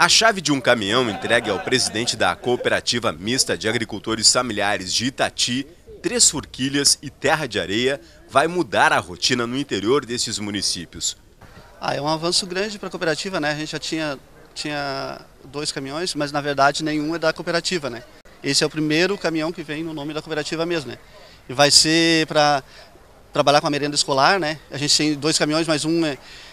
A chave de um caminhão entregue ao presidente da Cooperativa Mista de Agricultores Familiares de Itati, Três Forquilhas e Terra de Areia vai mudar a rotina no interior desses municípios. É um avanço grande para a cooperativa, né? A gente já tinha 2 caminhões, mas na verdade nenhum é da cooperativa, né? Esse é o primeiro caminhão que vem no nome da cooperativa mesmo, né? E vai ser para trabalhar com a merenda escolar, né? A gente tem 2 caminhões, mas um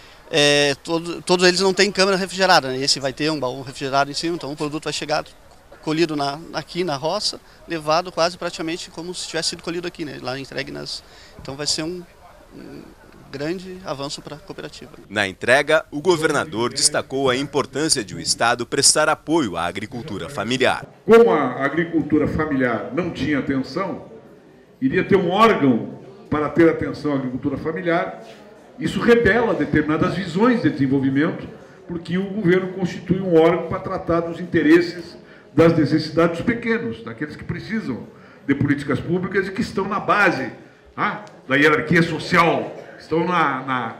todos eles não têm câmara refrigerada, né? Esse vai ter um baú refrigerado em cima, então o produto vai chegar colhido aqui na roça, levado quase praticamente como se tivesse sido colhido aqui, né? Lá entregue Então vai ser um grande avanço para a cooperativa. Na entrega, o governador destacou a importância de o Estado prestar apoio à agricultura familiar. Como a agricultura familiar não tinha atenção, iria ter um órgão para ter atenção à agricultura familiar. Isso revela determinadas visões de desenvolvimento, porque o governo constitui um órgão para tratar dos interesses, das necessidades dos pequenos, daqueles que precisam de políticas públicas e que estão na base da hierarquia social, estão na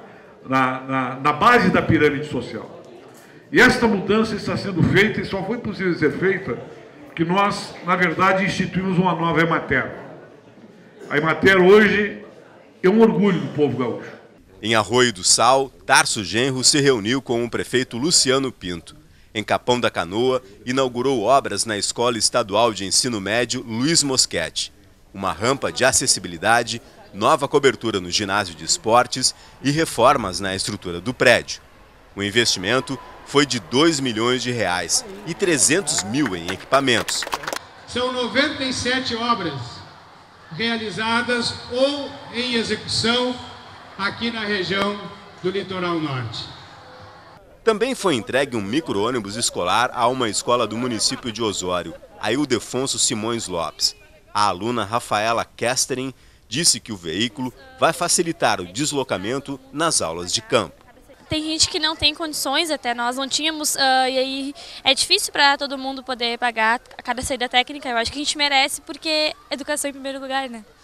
base da pirâmide social. E esta mudança está sendo feita e só foi possível ser feita porque nós, na verdade, instituímos uma nova Emater. A Emater hoje é um orgulho do povo gaúcho. Em Arroio do Sal, Tarso Genro se reuniu com o prefeito Luciano Pinto. Em Capão da Canoa, inaugurou obras na Escola Estadual de Ensino Médio Luiz Mosquete. Uma rampa de acessibilidade, nova cobertura no ginásio de esportes e reformas na estrutura do prédio. O investimento foi de R$2 milhões e 300 mil em equipamentos. São 97 obras realizadas ou em execução aqui na região do Litoral Norte. Também foi entregue um micro-ônibus escolar a uma escola do município de Osório, a Ildefonso Simões Lopes. A aluna Rafaela Kesterin disse que o veículo vai facilitar o deslocamento nas aulas de campo. Tem gente que não tem condições, até nós não tínhamos, e aí é difícil para todo mundo poder pagar a cada saída técnica. Eu acho que a gente merece, porque educação em primeiro lugar, né?